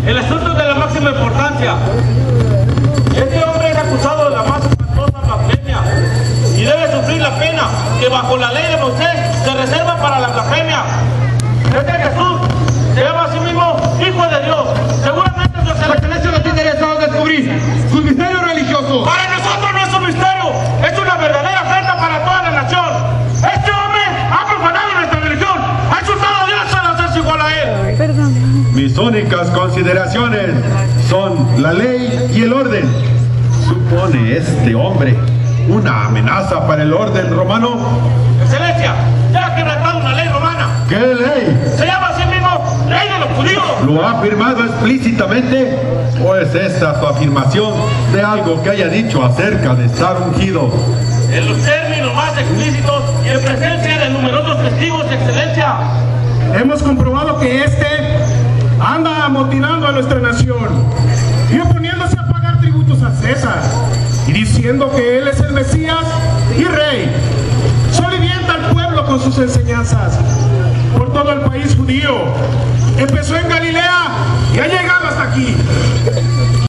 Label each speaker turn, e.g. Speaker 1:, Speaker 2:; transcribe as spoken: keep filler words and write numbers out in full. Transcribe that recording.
Speaker 1: El asunto es de la máxima importancia. Este hombre es acusado de la más espantosa blasfemia y debe sufrir la pena que bajo la ley de Moisés se reserva para la blasfemia. Este Jesús se llama a sí mismo Hijo de Dios. Seguramente su excelencia no tiene interesado descubrir sus misterios religiosos. Para nosotros no es un misterio, es una verdadera afrenta para toda la nación. Este hombre ha profanado nuestra religión, ha insultado a Dios al hacerse igual a él.
Speaker 2: Perdón. Mis únicas consideraciones son la ley y el orden. ¿Supone este hombre una amenaza para el orden romano?
Speaker 1: Excelencia, ya ha quebrantado una ley romana.
Speaker 2: ¿Qué ley?
Speaker 1: Se llama a sí mismo Ley de los Judíos.
Speaker 2: ¿Lo ha afirmado explícitamente? ¿O es esta su afirmación de algo que haya dicho acerca de estar ungido?
Speaker 1: En los términos más explícitos y en presencia de numerosos testigos, Excelencia.
Speaker 3: Hemos comprobado que este anda amotinando a nuestra nación y oponiéndose a pagar tributos a César y diciendo que él es el Mesías y Rey. Solivienta al pueblo con sus enseñanzas por todo el país judío. Empezó en Galilea